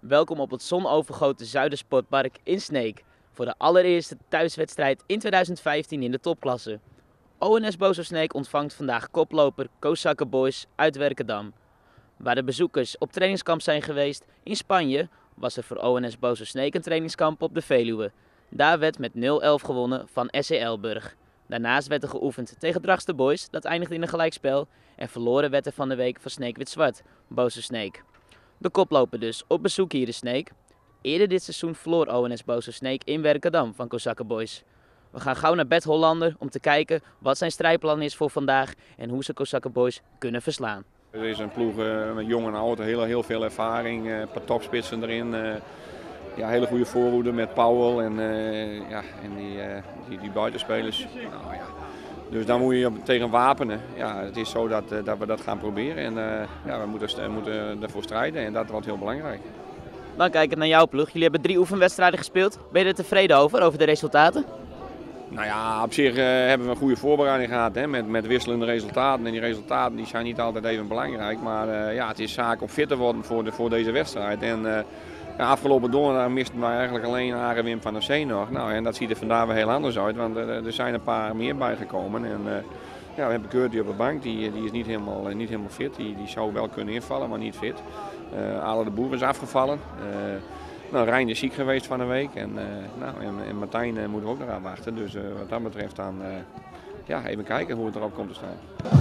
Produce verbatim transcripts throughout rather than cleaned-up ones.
Welkom op het zonovergoten Zuidersportpark in Sneek voor de allereerste thuiswedstrijd in tweeduizend vijftien in de topklasse. O N S Bozo Sneek ontvangt vandaag koploper Kozakke Boys uit Werkendam. Waar de bezoekers op trainingskamp zijn geweest in Spanje, was er voor O N S Bozo Sneek een trainingskamp op de Veluwe. Daar werd met nul elf gewonnen van S C Elburg. Daarnaast werd er geoefend tegen Dragster Boys, dat eindigde in een gelijkspel, en verloren werd er van de week van Sneek Wit-Zwart, Bozo Sneek. De koploper dus op bezoek hier in Sneek. Eerder dit seizoen verloor O N S Bozo Sneek in Werkendam van Kozakke Boys. We gaan gauw naar Bert Hollander om te kijken wat zijn strijdplan is voor vandaag en hoe ze Kozakke Boys kunnen verslaan. Er is een ploeg uh, met jong en oud, heel, heel veel ervaring, uh, een paar topspitsen erin. Uh, ja, hele goede voorhoede met Powell en, uh, ja, en die, uh, die, die buitenspelers. Nou, ja. Dus daar moet je tegen wapenen. Ja, het is zo dat, uh, dat we dat gaan proberen en uh, ja, we moeten, moeten ervoor strijden en dat wordt heel belangrijk. Dan kijken naar jouw ploeg. Jullie hebben drie oefenwedstrijden gespeeld. Ben je er tevreden over, over de resultaten? Nou ja, op zich uh, hebben we een goede voorbereiding gehad hè, met, met wisselende resultaten. En die resultaten die zijn niet altijd even belangrijk. Maar uh, ja, het is zaak om fit te worden voor, de, voor deze wedstrijd. En uh, ja, afgelopen donderdag misten we eigenlijk alleen Arend Wim van der Zee nog. Nou, en dat ziet er vandaag weer heel anders uit, want uh, er zijn een paar meer bijgekomen. En, uh, ja, we hebben Keurtje op de bank, die, die is niet helemaal, uh, niet helemaal fit. Die, die zou wel kunnen invallen, maar niet fit. Uh, Ale de Boer is afgevallen. Uh, Nou, Rijn is ziek geweest van een week en, uh, nou, en, en Martijn uh, moeten we ook nog aan wachten. Dus uh, wat dat betreft dan uh, ja, even kijken hoe het erop komt te staan.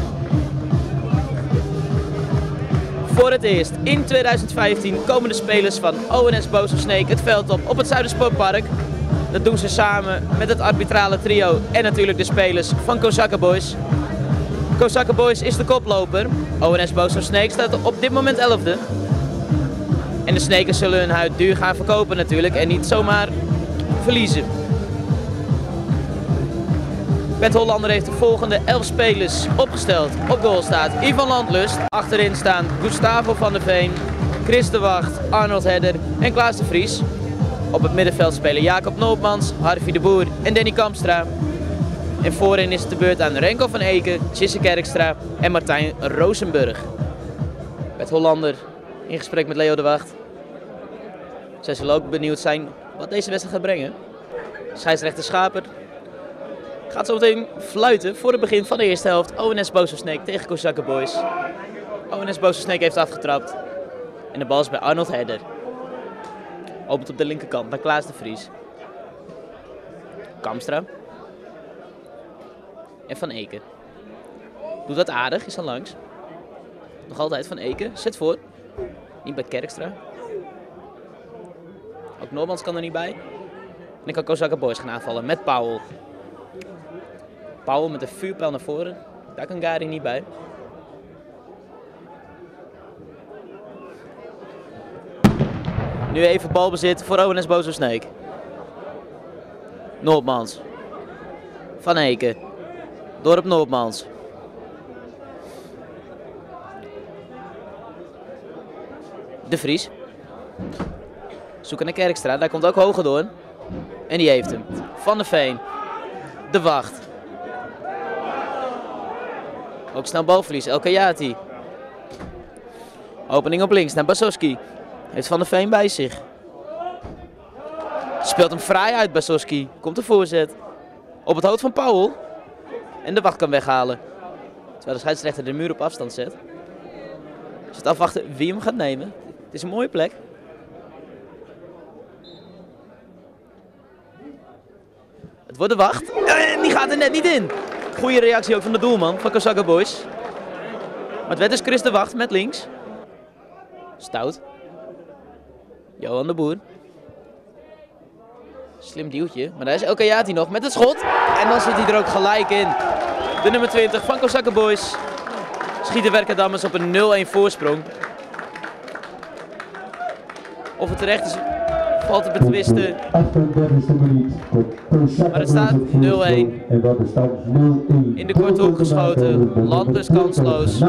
Voor het eerst in tweeduizend vijftien komen de spelers van O N S Bozo Sneek het veld op op het Zuidersportpark. Dat doen ze samen met het arbitrale trio en natuurlijk de spelers van Kozakke Boys. Kozakke Boys is de koploper. O N S Bozo Sneek staat op dit moment elfde. En de Snekers zullen hun huid duur gaan verkopen natuurlijk en niet zomaar verliezen. Bert Hollander heeft de volgende elf spelers opgesteld. Op goal staat Ivan Landlust. Achterin staan Gustavo van der Veen, Chris de Wacht, Arnold Hedder en Klaas de Vries. Op het middenveld spelen Jacob Noopmans, Harvey de Boer en Danny Kampstra. En voorin is het de beurt aan Renko van Eken, Chisse Kerkstra en Martijn Rosenburg. Bert Hollander in gesprek met Leo de Wacht. Zij zullen ook benieuwd zijn wat deze wedstrijd gaat brengen. Scheidsrechter Schaper gaat zo meteen fluiten voor het begin van de eerste helft. O N S Bozo Sneek tegen Kozakke Boys. O N S Bozo Sneek heeft afgetrapt. En de bal is bij Arnold Hedder. Opent op de linkerkant naar Klaas de Vries. Kamstra. En Van Eken. Doet dat aardig, is dan langs. Nog altijd Van Eken, zet voor. Niet bij Kerkstra. Ook Normans kan er niet bij. En dan kan Kozakke Boys gaan aanvallen met Powell. Powell met een vuurpijl naar voren. Daar kan Gary niet bij. Nu even balbezit voor O N S Bozo Sneek. Noordmans. Van Eken. Door op Noordmans. De Vries. Zoeken naar Kerkstra, daar komt ook Hogedoorn. En die heeft hem. Van der Veen. De Wacht. Ook snel balverlies, El Kayati. Opening op links naar Basoski. Heeft Van der Veen bij zich. Speelt hem fraai uit, Basoski. Komt de voorzet. Op het hoofd van Powell. En de Wacht kan weghalen. Terwijl de scheidsrechter de muur op afstand zet. Dus het afwachten wie hem gaat nemen. Het is een mooie plek. Het wordt de Wacht. En die gaat er net niet in. Goede reactie ook van de doelman van Kozakke Boys. Maar het werd dus Chris de Wacht met links. Stout. Johan de Boer. Slim duwtje. Maar daar is El Kayati nog met het schot. En dan zit hij er ook gelijk in. De nummer twintig van Kozakke Boys. Schieten Werkendammers op een nul-een voorsprong. Of het terecht is, valt te betwisten. Maar het staat nul-een. In de korte hoek geschoten. Landlust kansloos.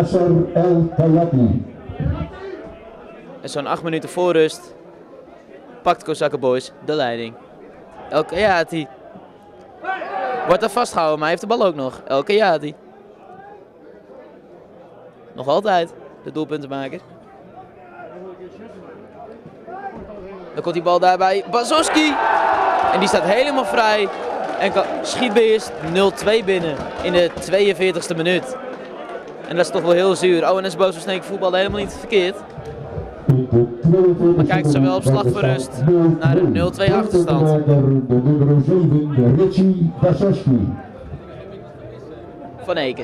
En zo'n acht minuten voor rust pakt Kozakke Boys de leiding. El Kayati wordt daar vastgehouden, maar hij heeft de bal ook nog. El Kayati. Nog altijd de doelpuntenmaker. Dan komt die bal daarbij. Bazowski. En die staat helemaal vrij. En schiet beheerst nul twee binnen in de tweeënveertigste minuut. En dat is toch wel heel zuur. O N S Boven-Sneek voetbalde helemaal niet verkeerd. Maar kijkt zo wel op slag voor rust naar een nul twee achterstand. Van Eken.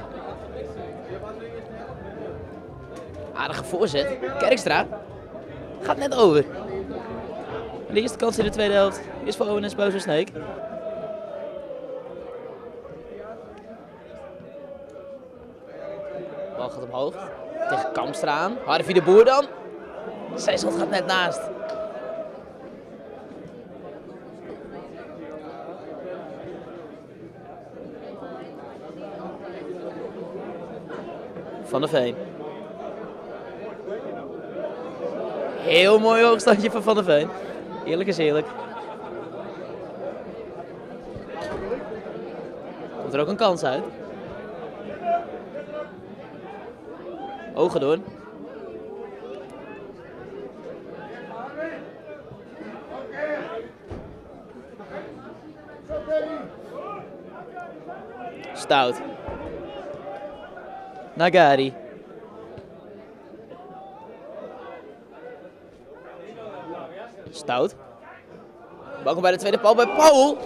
Aardige voorzet. Kerkstra. Gaat net over. De eerste kans in de tweede helft is voor O N S Boven-Sneek. Bal gaat omhoog. Tegen Kamstra aan. Harvey de Boer dan. Zijn schot gaat net naast. Van der Veen. Heel mooi hoogstandje van Van der Veen. Eerlijk is eerlijk. Komt er ook een kans uit. Hogedoorn. Stout. Nagari. Stout. Bal komt bij de tweede paal bij Paul.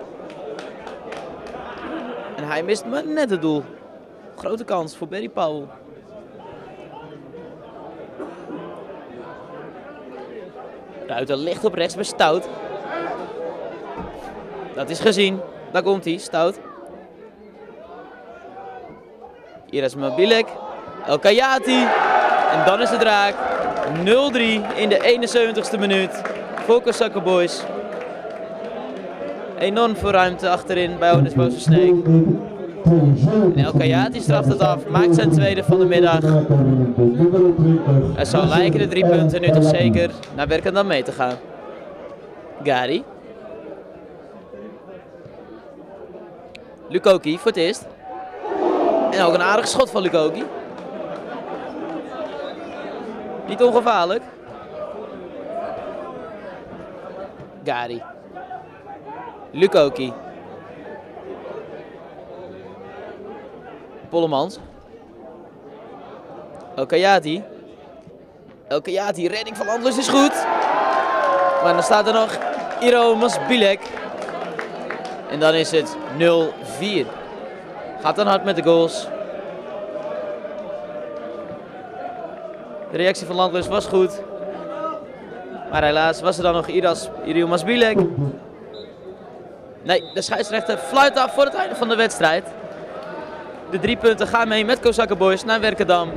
En hij mist maar net het doel. Grote kans voor Barry Paul. Ruiter ligt op rechts bij Stout. Dat is gezien. Daar komt hij, Stout. Hier is Mabilek. El Kayati. En dan is het raak. nul drie in de eenenzeventigste minuut. Voor Kosakke Boys. Enorm veel ruimte achterin bij O N S Boven-Sneek. En El Kayati straft het af. Maakt zijn tweede van de middag. Het zou lijken de drie punten nu toch zeker naar Werkendam mee te gaan. Gari. Lukoki voor het eerst. En ook een aardig schot van Lukoki. Niet ongevaarlijk. Gari. Lukoki. Pollemans. El Kayati. El Kayati, redding van Landlust is goed. Maar dan staat er nog Iro Masbilek. En dan is het nul vier. Gaat dan hard met de goals. De reactie van Landlust was goed. Maar helaas was er dan nog Iras, Iro Masbilek. Nee, de scheidsrechter fluit af voor het einde van de wedstrijd. De drie punten gaan mee met Kosakke Boys naar Werkendam.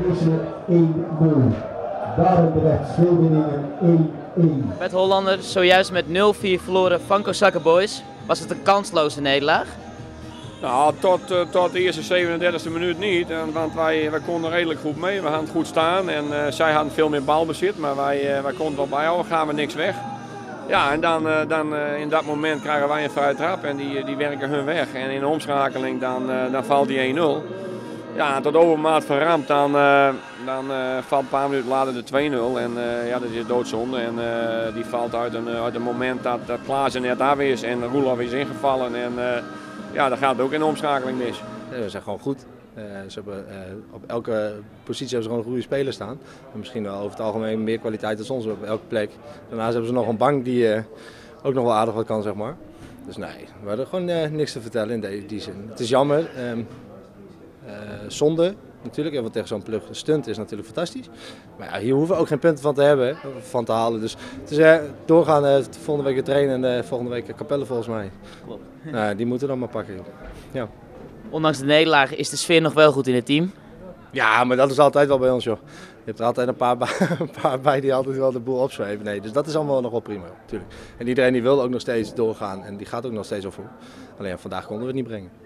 Met Hollander zojuist met nul vier verloren van Kosakke Boys. Was het een kansloze nederlaag? Nou, tot, uh, tot de eerste zevenendertigste minuut niet. En, want wij, wij konden redelijk goed mee. We hadden goed staan en uh, zij hadden veel meer balbezit. Maar wij, uh, wij konden wel bijhouden, gaan we niks weg. Ja, en dan, uh, dan uh, in dat moment krijgen wij een vrije trap en die, die werken hun weg. En in de omschakeling dan, uh, dan valt die één nul. Ja, en tot overmaat van ramp dan, uh, dan uh, valt een paar minuten later de twee nul. En uh, ja, dat is doodzonde. En uh, die valt uit een, uit een moment dat, dat Klaassen net af is en Roelof is ingevallen. En uh, ja, dan gaat het ook in de omschakeling mis. Ja, we zijn gewoon goed. Uh, ze hebben, uh, op elke positie hebben ze gewoon goede spelers staan. En misschien wel over het algemeen meer kwaliteit dan ons op elke plek. Daarnaast hebben ze nog een bank die uh, ook nog wel aardig wat kan, zeg maar. Dus nee, we hadden gewoon uh, niks te vertellen in die, die zin. Het is jammer, um, uh, zonde natuurlijk, want tegen zo'n plug stunt is natuurlijk fantastisch. Maar ja, hier hoeven we ook geen punten van te hebben, van te halen. Dus het is uh, doorgaan, uh, volgende week weer trainen en uh, volgende week Capelle volgens mij. Klopt. Uh, die moeten we dan maar pakken. Joh. Ja. Ondanks de nederlaag is de sfeer nog wel goed in het team. Ja, maar dat is altijd wel bij ons, joh. Je hebt er altijd een paar, een paar bij die altijd wel de boel opzweven. Nee, dus dat is allemaal nog wel prima, natuurlijk. En iedereen die wil ook nog steeds doorgaan en die gaat ook nog steeds op voor. Alleen vandaag konden we het niet brengen.